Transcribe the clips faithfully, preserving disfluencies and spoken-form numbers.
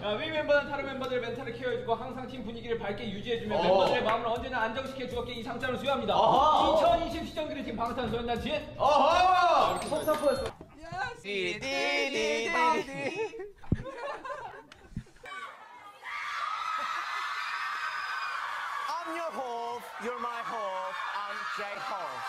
자, 위 멤버는 다른 멤버들의 멘탈을 케어해주고 항상 팀 분위기를 밝게 유지해주며 멤버들의 마음을 언제나 안정시켜주었기에 이 상장을 수여합니다. 이천이십 시정기를 팀 방탄소년단진. 어허! 이렇게 섭섭했어. I'm your Hope, you're my Hope, I'm J-Hope.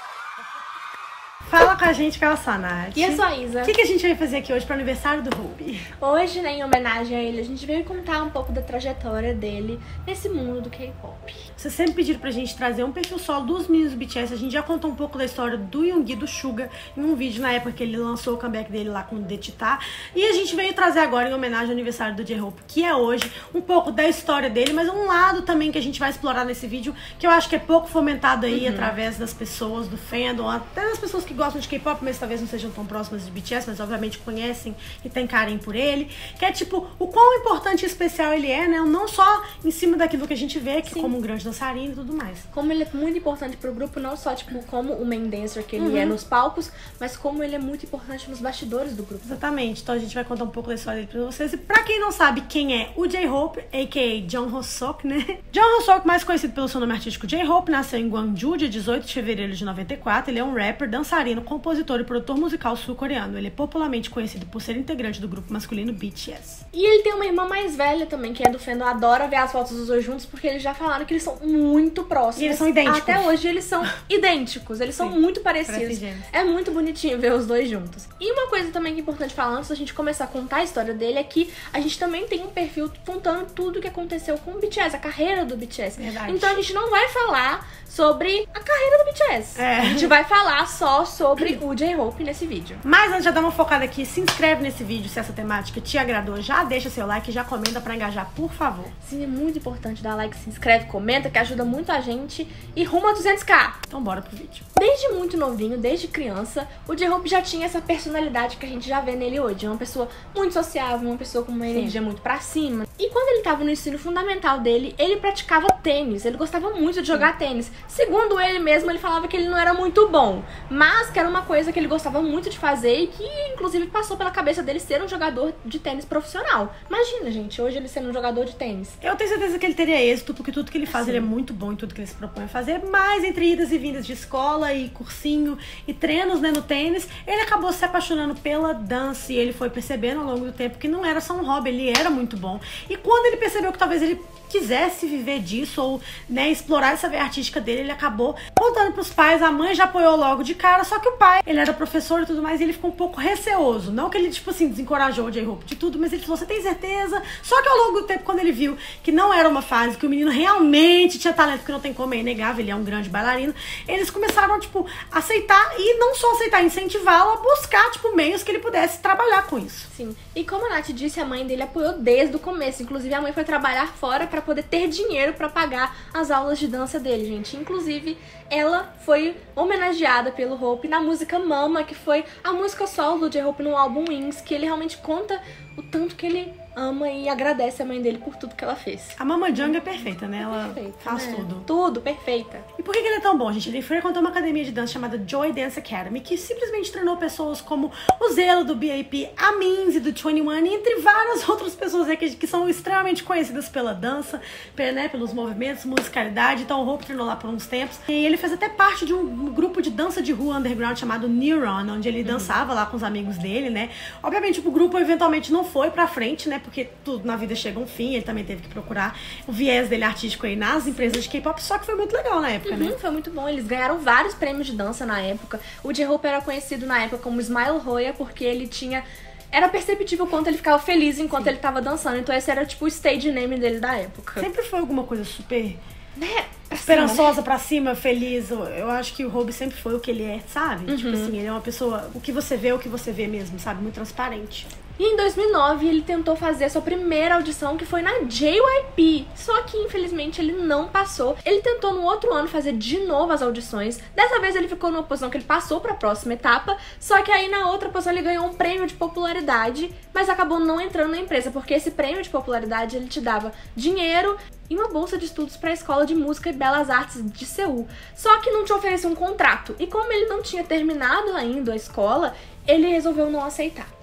Fala com a gente que é a Sanat. E eu sou a Isa. O que, que a gente vai fazer aqui hoje para o aniversário do Ruby? Hoje, né, em homenagem a ele, a gente veio contar um pouco da trajetória dele nesse mundo do K-pop. Vocês sempre pediram pra gente trazer um perfil solo dos meninos do B T S. A gente já contou um pouco da história do Yoongi e do Suga em um vídeo na época que ele lançou o comeback dele lá com o Daechwita. E a gente veio trazer agora, em homenagem ao aniversário do J-Hope, que é hoje, um pouco da história dele, mas um lado também que a gente vai explorar nesse vídeo, que eu acho que é pouco fomentado aí, uhum, através das pessoas do fandom, até das pessoas que gostam de K-pop, mas talvez não sejam tão próximas de B T S, mas obviamente conhecem e têm carinho por ele. Que é tipo, o quão importante e especial ele é, né? Não só em cima daquilo que a gente vê, que Sim. como um grande dançarino e tudo mais. Como ele é muito importante pro grupo, não só tipo como o main dancer que ele uhum. é nos palcos, mas como ele é muito importante nos bastidores do grupo. Exatamente. Então a gente vai contar um pouco da história dele pra vocês. E pra quem não sabe quem é o J-Hope, a k a. Jung Ho-seok, né? Jung Ho-seok, mais conhecido pelo seu nome artístico J-Hope, nasceu em Gwangju, dia dezoito de fevereiro de noventa e quatro. Ele é um rapper, dançarino, compositor e produtor musical sul-coreano. Ele é popularmente conhecido por ser integrante do grupo masculino B T S. E ele tem uma irmã mais velha também, que é do fandom. Adora ver as fotos dos dois juntos, porque eles já falaram que eles são muito próximos. E eles são idênticos. Até hoje eles são idênticos, eles são Sim, muito parecidos. É muito bonitinho ver os dois juntos. E uma coisa também que é importante falar antes da gente começar a contar a história dele é que a gente também tem um perfil contando tudo o que aconteceu com o B T S, a carreira do B T S. Verdade. Então a gente não vai falar sobre a carreira do B T S. É. A gente vai falar só sobre o J-Hope nesse vídeo. Mas antes de dar uma focada aqui, se inscreve nesse vídeo se essa temática te agradou. Já deixa seu like e já comenta pra engajar, por favor. Sim, é muito importante dar like, se inscreve, comenta, que ajuda muito a gente. E rumo a duzentos k. Então bora pro vídeo. Desde muito novinho, desde criança, o J-Hope já tinha essa personalidade que a gente já vê nele hoje. É uma pessoa muito sociável, uma pessoa com uma Sim. energia muito pra cima. E quando ele tava no ensino fundamental dele, ele praticava tênis. Ele gostava muito de jogar Sim. tênis. Segundo ele mesmo, ele falava que ele não era muito bom, mas que era uma coisa que ele gostava muito de fazer e que, inclusive, passou pela cabeça dele ser um jogador de tênis profissional. Imagina, gente, hoje ele sendo um jogador de tênis. Eu tenho certeza que ele teria êxito, porque tudo que ele faz, Sim. ele é muito bom em tudo que ele se propõe a fazer, mas entre idas e vindas de escola e cursinho e treinos, né, no tênis, ele acabou se apaixonando pela dança e ele foi percebendo ao longo do tempo que não era só um hobby, ele era muito bom. E quando ele percebeu que talvez ele quisesse viver disso ou, né, explorar essa veia artística dele, ele acabou contando pros pais. A mãe já apoiou logo de cara, só que o pai, ele era professor e tudo mais, e ele ficou um pouco receoso. Não que ele, tipo assim, desencorajou o J-Hope de tudo, mas ele falou, você tem certeza? Só que ao longo do tempo, quando ele viu que não era uma fase, que o menino realmente tinha talento, que não tem como, é inegável, ele é um grande bailarino, eles começaram, tipo, a aceitar, e não só aceitar, incentivá-lo a buscar, tipo, meios que ele pudesse trabalhar com isso. Sim, e como a Nath disse, a mãe dele apoiou desde o começo. Inclusive, a mãe foi trabalhar fora pra poder ter dinheiro pra pagar as aulas de dança dele, gente. Inclusive, ela foi homenageada pelo Hope na música Mama, que foi a música solo do J-Hope no álbum Wings, que ele realmente conta o tanto que ele ama e agradece a mãe dele por tudo que ela fez. A Mama Jung é perfeita, né? Ela perfeita, faz né? tudo. Tudo, perfeita. E por que ele é tão bom, gente? Ele frequentou uma academia de dança chamada Joy Dance Academy, que simplesmente treinou pessoas como o Zelo do B A P, a Minzy do vinte e um, e entre várias outras pessoas aqui que são extremamente conhecidas pela dança, né, pelos movimentos, musicalidade. Então o Hope treinou lá por uns tempos. E ele fez até parte de um grupo de dança de rua underground chamado Neuron, onde ele dançava uhum. lá com os amigos dele, né? Obviamente o grupo eventualmente não foi pra frente, né? Porque tudo na vida chega a um fim, ele também teve que procurar o viés dele artístico aí nas empresas de K-pop, só que foi muito legal na época, uhum, né? Foi muito bom, eles ganharam vários prêmios de dança na época. O J-Hope era conhecido na época como Smile Roya, porque ele tinha... Era perceptível o quanto ele ficava feliz enquanto Sim. ele tava dançando, então esse era tipo o stage name dele da época. Sempre foi alguma coisa super... Né? Esperançosa, cima, né? pra cima, feliz. Eu acho que o Hope sempre foi o que ele é, sabe? Uhum. Tipo assim, ele é uma pessoa... O que você vê é o que você vê mesmo, sabe? Muito transparente. E em dois mil e nove ele tentou fazer a sua primeira audição, que foi na J Y P. Só que, infelizmente, ele não passou. Ele tentou no outro ano fazer de novo as audições. Dessa vez ele ficou numa posição que ele passou pra próxima etapa. Só que aí na outra posição ele ganhou um prêmio de popularidade, mas acabou não entrando na empresa, porque esse prêmio de popularidade ele te dava dinheiro e uma bolsa de estudos para a Escola de Música e Belas Artes de Seul. Só que não te oferecia um contrato. E como ele não tinha terminado ainda a escola, ele resolveu não aceitar.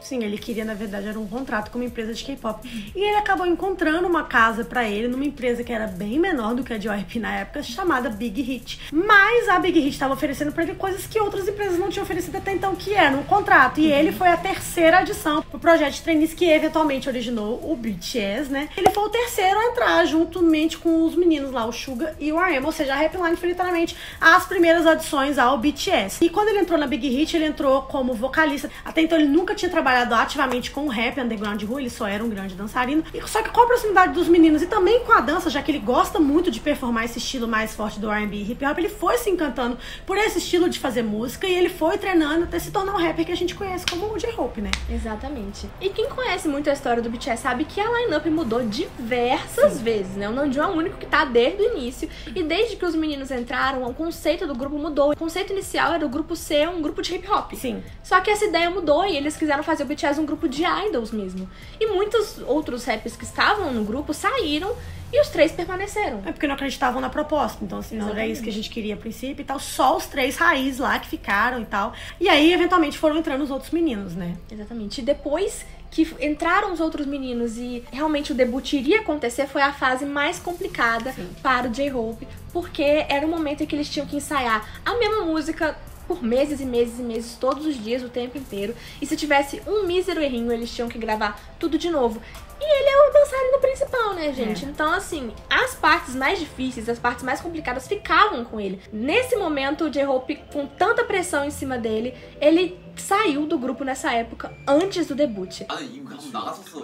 Sim, ele queria, na verdade, era um contrato com uma empresa de K-pop. E ele acabou encontrando uma casa pra ele numa empresa que era bem menor do que a J Y P na época, chamada Big Hit. Mas a Big Hit estava oferecendo pra ele coisas que outras empresas não tinham oferecido até então, que era um contrato. E ele foi a terceira adição pro projeto de trainees que eventualmente originou o B T S, né? Ele foi o terceiro a entrar juntamente com os meninos lá, o Suga e o R M. Ou seja, a Rap Line foi literalmente as primeiras adições ao B T S. E quando ele entrou na Big Hit, ele entrou como vocalista. Até então ele nunca tinha trabalhado ativamente com o rap underground de rua, ele só era um grande dançarino. E só que com a proximidade dos meninos e também com a dança, já que ele gosta muito de performar esse estilo mais forte do R and B e hip hop, ele foi se encantando por esse estilo de fazer música e ele foi treinando até se tornar um rapper que a gente conhece como o J-Hope, né? Exatamente. E quem conhece muito a história do B T S sabe que a line-up mudou diversas Sim. vezes, né? O Namjoon é o único que tá desde o início. E desde que os meninos entraram, o conceito do grupo mudou. O conceito inicial era o grupo ser um grupo de hip hop. Sim. Só que essa ideia mudou e eles quiseram fazer o B T S um grupo de idols mesmo. E muitos outros rappers que estavam no grupo saíram e os três permaneceram. É porque não acreditavam na proposta. Então, assim, não era isso que a gente queria a princípio e tal. Só os três raízes lá que ficaram e tal. E aí, eventualmente, foram entrando os outros meninos, né? Exatamente. E depois que entraram os outros meninos e realmente o debut iria acontecer, foi a fase mais complicada Sim. para o J-Hope, porque era o momento em que eles tinham que ensaiar a mesma música por meses e meses e meses, todos os dias, o tempo inteiro. E se tivesse um mísero errinho, eles tinham que gravar tudo de novo. E ele é o dançarino principal, né, gente? É. Então, assim, as partes mais difíceis, as partes mais complicadas ficavam com ele. Nesse momento, o J-Hope, com tanta pressão em cima dele, ele saiu do grupo nessa época, antes do debut. 나는 이미 한번 나갔었어.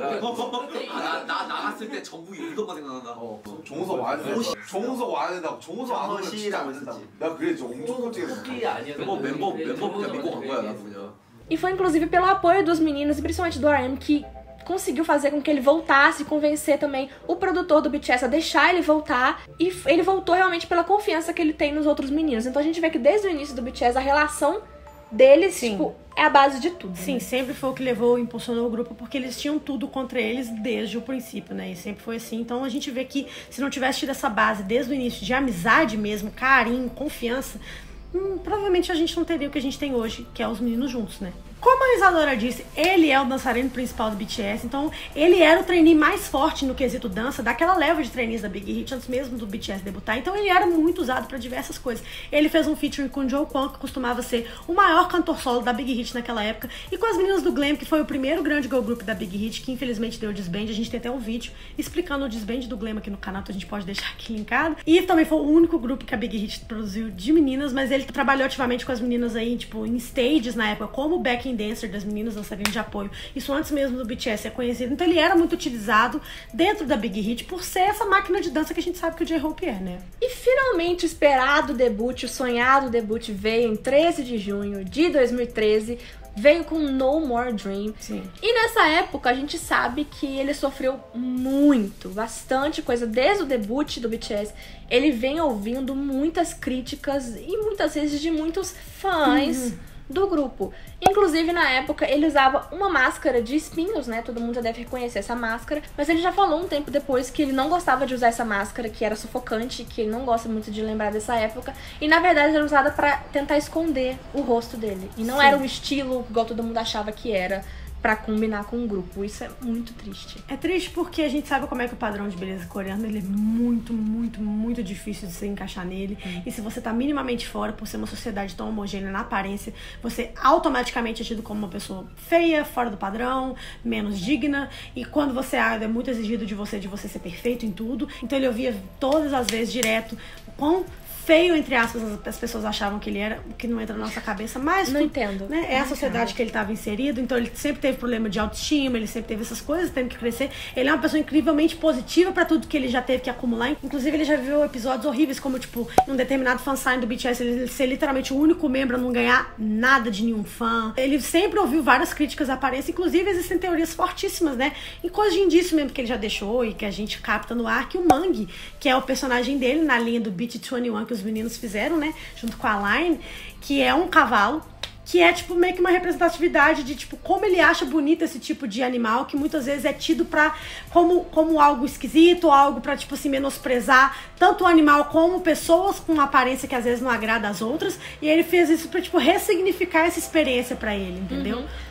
나, 나 나갔을 때 전부 이거가 생각난다. 어, 정우석 와야 된다. 정우석 와야 된다. 정우석 안 오면 진짜 안 된다. 내가 그래 엄청 깜짝이야. 멤버 멤버 멤버 그냥 믿고 간 거야, 나도 그냥. E foi inclusive pelo apoio dos meninos e principalmente do R M que conseguiu fazer com que ele voltasse e convencer também o produtor do B T S a deixar ele voltar. E ele voltou realmente pela confiança que ele tem nos outros meninos. Então a gente vê que desde o início do B T S a relação deles, Sim. tipo, é a base de tudo. Sim, né? sempre foi o que levou, impulsionou o grupo, porque eles tinham tudo contra eles desde o princípio, né? E sempre foi assim. Então a gente vê que se não tivesse tido essa base desde o início de amizade mesmo, carinho, confiança, hum, provavelmente a gente não teria o que a gente tem hoje, que é os meninos juntos, né? Como a Isadora disse, ele é o dançarino principal do B T S, então ele era o trainee mais forte no quesito dança daquela leva de trainees da Big Hit antes mesmo do B T S debutar, então ele era muito usado pra diversas coisas. Ele fez um featuring com o Joe Kwon, que costumava ser o maior cantor solo da Big Hit naquela época, e com as meninas do Glam, que foi o primeiro grande girl group da Big Hit, que infelizmente deu desband. A gente tem até um vídeo explicando o desband do Glam aqui no canal, então a gente pode deixar aqui linkado. E também foi o único grupo que a Big Hit produziu de meninas, mas ele trabalhou ativamente com as meninas aí, tipo, em stages na época, como backing dancer das meninas, dançarinas de apoio. Isso antes mesmo do B T S ser conhecido. Então ele era muito utilizado dentro da Big Hit por ser essa máquina de dança que a gente sabe que o J-Hope é, né? E finalmente o esperado debut, o sonhado debut veio em treze de junho de dois mil e treze. Veio com No More Dream. Sim. E nessa época a gente sabe que ele sofreu muito, bastante coisa. Desde o debut do B T S, ele vem ouvindo muitas críticas e muitas vezes de muitos fãs uhum. do grupo. Inclusive, na época, ele usava uma máscara de espinhos, né? Todo mundo já deve reconhecer essa máscara. Mas ele já falou um tempo depois que ele não gostava de usar essa máscara, que era sufocante, que ele não gosta muito de lembrar dessa época. E, na verdade, era usada pra tentar esconder o rosto dele. E não Sim. era um estilo igual todo mundo achava que era, pra combinar com o grupo. Isso é muito triste. É triste porque a gente sabe como é que o padrão de beleza coreano, ele é muito, muito, muito difícil de se encaixar nele. Hum. E se você tá minimamente fora, por ser uma sociedade tão homogênea na aparência, você automaticamente é tido como uma pessoa feia, fora do padrão, menos digna. E quando você é muito exigido de você, de você ser perfeito em tudo. Então ele ouvia todas as vezes direto o quão feio, entre aspas, as pessoas achavam que ele era, o que não entra na nossa cabeça, mas não tu, entendo. Né, é a sociedade que ele estava inserido, então ele sempre teve problema de autoestima, ele sempre teve essas coisas, tendo que crescer. Ele é uma pessoa incrivelmente positiva pra tudo que ele já teve que acumular. Inclusive, ele já viveu episódios horríveis, como, tipo, em um determinado fansign do B T S, ele ser literalmente o único membro a não ganhar nada de nenhum fã. Ele sempre ouviu várias críticas à aparência, inclusive existem teorias fortíssimas, né, em coisas de indício mesmo que ele já deixou e que a gente capta no ar, que o Mang, que é o personagem dele na linha do Beat vinte e um, que os meninos fizeram, né, junto com a Line, que é um cavalo, que é, tipo, meio que uma representatividade de, tipo, como ele acha bonito esse tipo de animal, que muitas vezes é tido pra, como, como algo esquisito, algo pra, tipo assim, menosprezar tanto o animal como pessoas com uma aparência que às vezes não agrada às outras, e ele fez isso pra, tipo, ressignificar essa experiência pra ele, entendeu? Uhum.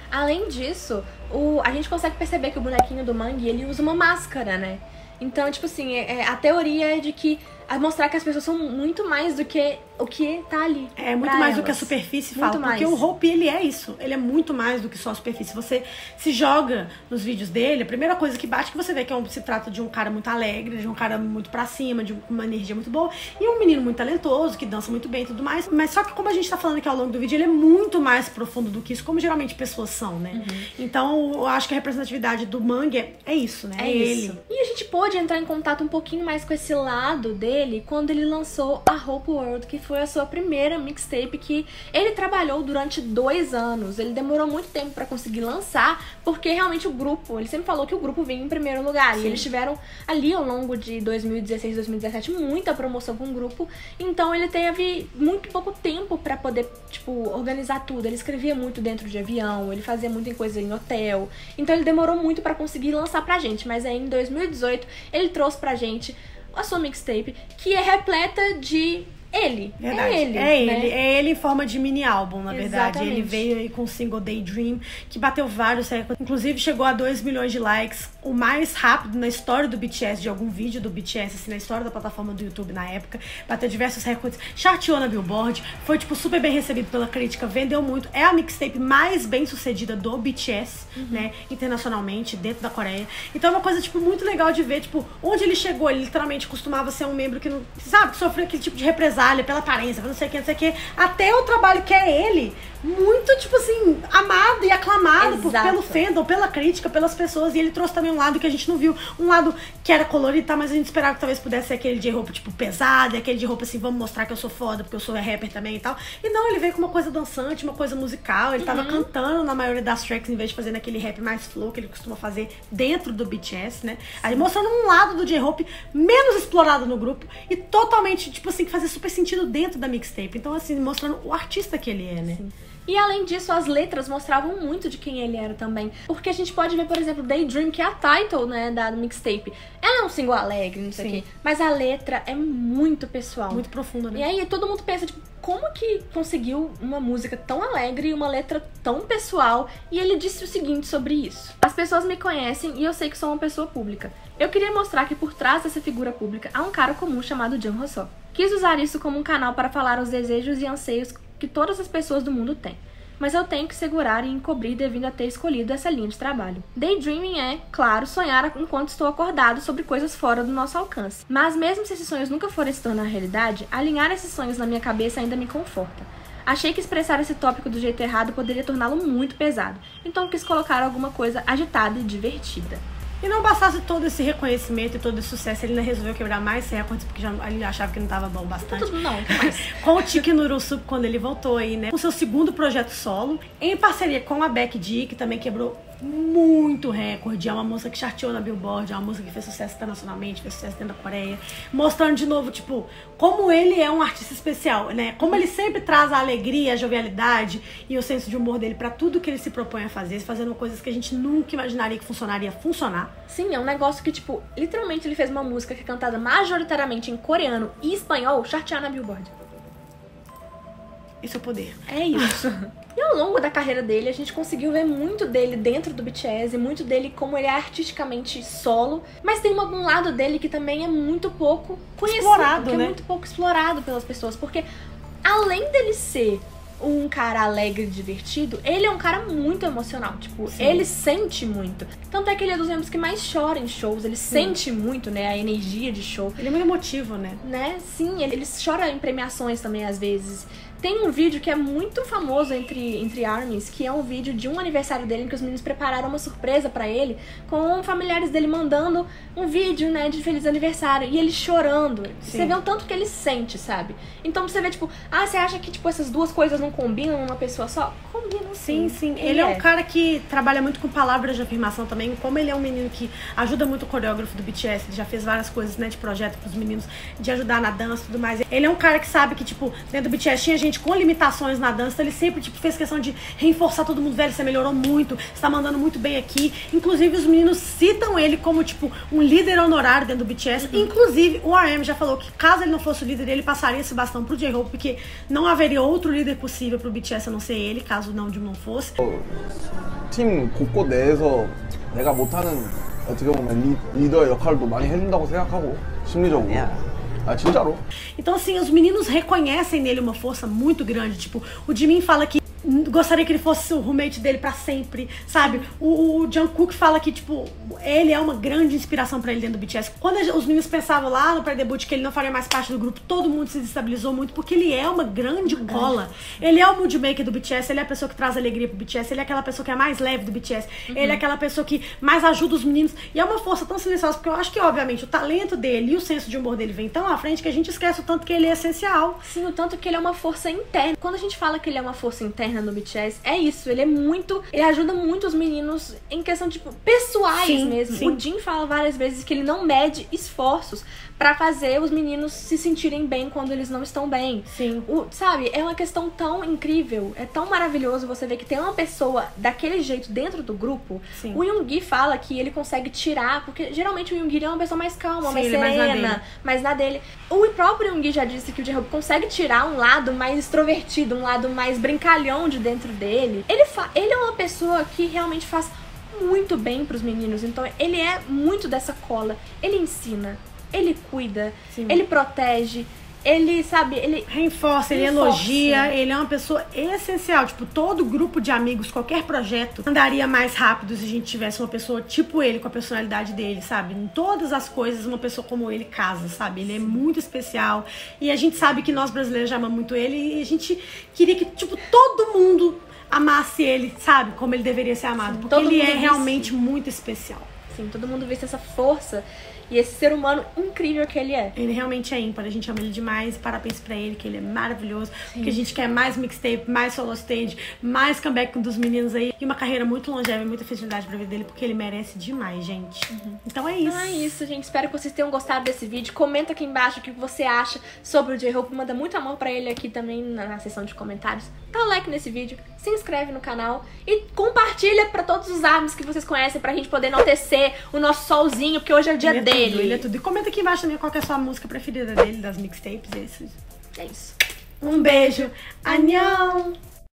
Além disso, o, a gente consegue perceber que o bonequinho do Mangue, ele usa uma máscara, né? Então, tipo assim, é, a teoria é de que a mostrar que as pessoas são muito mais do que o que tá ali. É muito mais elas. do que a superfície fala. Muito porque mais. O Hope, ele é isso. Ele é muito mais do que só a superfície. Você se joga nos vídeos dele, a primeira coisa que bate que você vê que é um, se trata de um cara muito alegre, de um cara muito pra cima, de uma energia muito boa, e um menino muito talentoso, que dança muito bem e tudo mais. Mas só que como a gente tá falando aqui ao longo do vídeo, ele é muito mais profundo do que isso, como geralmente pessoas são, né? Uhum. Então, eu acho que a representatividade do Mangue é, é isso, né? É, é ele. Isso. E a gente pôde entrar em contato um pouquinho mais com esse lado dele quando ele lançou a Hope World, que foi a sua primeira mixtape, que ele trabalhou durante dois anos. Ele demorou muito tempo pra conseguir lançar, porque realmente o grupo, ele sempre falou que o grupo vinha em primeiro lugar. Sim. E eles tiveram ali ao longo de dois mil e dezesseis, dois mil e dezessete muita promoção com o grupo, então ele teve muito pouco tempo pra poder, tipo, organizar tudo. Ele escrevia muito dentro de avião, ele fazia muita coisa em hotel, então ele demorou muito pra conseguir lançar pra gente, mas aí em dois mil e dezoito ele trouxe pra gente a sua mixtape, que é repleta de ele. Verdade. É ele. É né? ele. É ele em forma de mini álbum, na verdade. Exatamente. Ele veio aí com o single Daydream, que bateu vários recordes. Inclusive chegou a dois milhões de likes, o mais rápido na história do B T S, de algum vídeo do B T S, assim, na história da plataforma do YouTube na época. Bateu diversos recordes, charteou na Billboard, foi, tipo, super bem recebido pela crítica, vendeu muito. É a mixtape mais bem sucedida do B T S, uhum. né, internacionalmente, dentro da Coreia. Então é uma coisa, tipo, muito legal de ver, tipo, onde ele chegou. Ele literalmente costumava ser um membro que não, sabe, que sofreu aquele tipo de represália pela aparência, não sei o que, não sei o que, até o trabalho que é ele, muito, tipo assim, amado e aclamado por, pelo fandom, pela crítica, pelas pessoas, e ele trouxe também um lado que a gente não viu, um lado que era colorido, tá, mas a gente esperava que talvez pudesse ser aquele de roupa, tipo, pesado, aquele de roupa assim, vamos mostrar que eu sou foda, porque eu sou rapper também e tal, e não, ele veio com uma coisa dançante, uma coisa musical, ele tava uhum. cantando na maioria das tracks, em vez de fazer naquele rap mais flow que ele costuma fazer dentro do B T S, né, aí mostrando um lado do J-Hope menos explorado no grupo, e totalmente, tipo assim, que fazia super sentido dentro da mixtape. Então, assim, mostrando o artista que ele é, né? Sim. E além disso, as letras mostravam muito de quem ele era também. Porque a gente pode ver, por exemplo, Daydream, que é a title, né, da mixtape. Ela é um single alegre, não sei o quê. Mas a letra é muito pessoal. Muito profunda, né? E aí todo mundo pensa, tipo, como que conseguiu uma música tão alegre e uma letra tão pessoal? E ele disse o seguinte sobre isso. As pessoas me conhecem e eu sei que sou uma pessoa pública. Eu queria mostrar que por trás dessa figura pública há um cara comum chamado Jung Ho-soo. Quis usar isso como um canal para falar os desejos e anseios que todas as pessoas do mundo têm. Mas eu tenho que segurar e encobrir devido a ter escolhido essa linha de trabalho. Daydreaming é, claro, sonhar enquanto estou acordado sobre coisas fora do nosso alcance. Mas mesmo se esses sonhos nunca forem se tornar realidade, alinhar esses sonhos na minha cabeça ainda me conforta. Achei que expressar esse tópico do jeito errado poderia torná-lo muito pesado, então quis colocar alguma coisa agitada e divertida. E não bastasse todo esse reconhecimento e todo esse sucesso, ele ainda resolveu quebrar mais recordes, porque já, ele achava que não estava bom bastante. Não, mas... Com o Tiki Nurusup, quando ele voltou aí, né? Com seu segundo projeto solo, em parceria com a Becky G, que também quebrou muito recorde. É uma música que charteou na Billboard, é uma música que fez sucesso internacionalmente, fez sucesso dentro da Coreia. Mostrando de novo, tipo, como ele é um artista especial, né? Como ele sempre traz a alegria, a jovialidade e o senso de humor dele pra tudo que ele se propõe a fazer, fazendo coisas que a gente nunca imaginaria que funcionaria funcionar. Sim, é um negócio que, tipo, literalmente ele fez uma música que é cantada majoritariamente em coreano e espanhol, chartear na Billboard. Esse é o poder. É isso. E ao longo da carreira dele, a gente conseguiu ver muito dele dentro do B T S, muito dele como ele é artisticamente solo, mas tem algum lado dele que também é muito pouco conhecido, explorado, que né? é muito pouco explorado pelas pessoas, porque além dele ser um cara alegre e divertido, ele é um cara muito emocional, tipo, sim, ele sente muito. Tanto é que ele é dos membros que mais chora em shows, ele sim, sente muito, né, a energia de show. Ele é muito emotivo, né? Né, sim, ele, ele chora em premiações também, às vezes. Tem um vídeo que é muito famoso entre, entre ARMYs, que é um vídeo de um aniversário dele, em que os meninos prepararam uma surpresa pra ele, com familiares dele mandando um vídeo, né, de feliz aniversário, e ele chorando. Sim. Você vê o tanto que ele sente, sabe? Então você vê, tipo, ah, você acha que, tipo, essas duas coisas não combinam numa pessoa só? Combinam, sim. Sim, sim. Ele, ele é. é um cara que trabalha muito com palavras de afirmação também, como ele é um menino que ajuda muito o coreógrafo do B T S, ele já fez várias coisas, né, de projeto pros meninos, de ajudar na dança e tudo mais. Ele é um cara que sabe que, tipo, dentro do B T S tinha gente com limitações na dança, então ele sempre, tipo, fez questão de reforçar todo mundo, velho, você melhorou muito, você tá mandando muito bem aqui. Inclusive, os meninos citam ele como, tipo, um líder honorário dentro do B T S. Uhum. Inclusive, o R M já falou que caso ele não fosse o líder, ele passaria esse bastão pro J-Hope, porque não haveria outro líder possível pro B T S a não ser ele, caso não, de não fosse. 팀 곳곳 내에서 내가 못하는 어떻게 보면 리, 리더의 역할도 많이 해준다고 생각하고 심리적으로. Ah, 진짜로. Então, assim, os meninos reconhecem nele uma força muito grande. Tipo, o Jimin fala que gostaria que ele fosse o roommate dele pra sempre, sabe? O, o Jungkook fala que, tipo, ele é uma grande inspiração pra ele dentro do B T S. Quando os meninos pensavam lá no pré-debut que ele não faria mais parte do grupo, todo mundo se desestabilizou muito, porque ele é uma grande cola. Ele é o mood maker do B T S, ele é a pessoa que traz alegria pro B T S, ele é aquela pessoa que é mais leve do B T S, uhum. Ele é aquela pessoa que mais ajuda os meninos. E é uma força tão silenciosa, porque eu acho que, obviamente, o talento dele e o senso de humor dele vem tão à frente que a gente esquece o tanto que ele é essencial. Sim, o tanto que ele é uma força interna. Quando a gente fala que ele é uma força interna no B T S, é isso, ele é muito, ele ajuda muito os meninos em questão, tipo, pessoais sim, mesmo. Sim. O Jin fala várias vezes que ele não mede esforços pra fazer os meninos se sentirem bem quando eles não estão bem. Sim. O, sabe, é uma questão tão incrível, é tão maravilhoso você ver que tem uma pessoa daquele jeito dentro do grupo. Sim. O Yoongi fala que ele consegue tirar, porque geralmente o Yoongi é uma pessoa mais calma, sim, mais serena, mais na, mais na dele. O próprio Yoongi já disse que o J-Hope consegue tirar um lado mais extrovertido, um lado mais brincalhão de dentro dele. Ele, fa ele é uma pessoa que realmente faz muito bem pros meninos, então ele é muito dessa cola. Ele ensina, ele cuida, sim, ele protege, ele, sabe, ele reforça, ele reforça. Elogia, ele é uma pessoa essencial. Tipo, todo grupo de amigos, qualquer projeto andaria mais rápido se a gente tivesse uma pessoa tipo ele, com a personalidade dele, sabe? Em todas as coisas, uma pessoa como ele casa, sabe? Ele é muito especial e a gente sabe que nós brasileiros já amamos muito ele e a gente queria que, tipo, todo mundo amasse ele, sabe? Como ele deveria ser amado, sim, porque ele é realmente muito especial. Sim, todo mundo vê essa força e esse ser humano incrível que ele é. Ele realmente é ímpar, a gente ama ele demais, parabéns pra ele, que ele é maravilhoso, sim, porque a gente quer mais mixtape, mais solo stage, mais comeback dos meninos aí, e uma carreira muito longeva e muita felicidade pra vida dele, porque ele merece demais, gente. Uhum. Então é isso. Então é isso, gente, espero que vocês tenham gostado desse vídeo, comenta aqui embaixo o que você acha sobre o J-Hope, manda muito amor pra ele aqui também na seção de comentários, dá um like nesse vídeo, se inscreve no canal e compartilha pra todos os amigos que vocês conhecem pra gente poder enaltecer o nosso solzinho, porque hoje é o dia ele é dele. Tudo, ele é tudo. E comenta aqui embaixo também qual que é a sua música preferida dele, das mixtapes. Esses. É isso. Um beijo. Annyeong!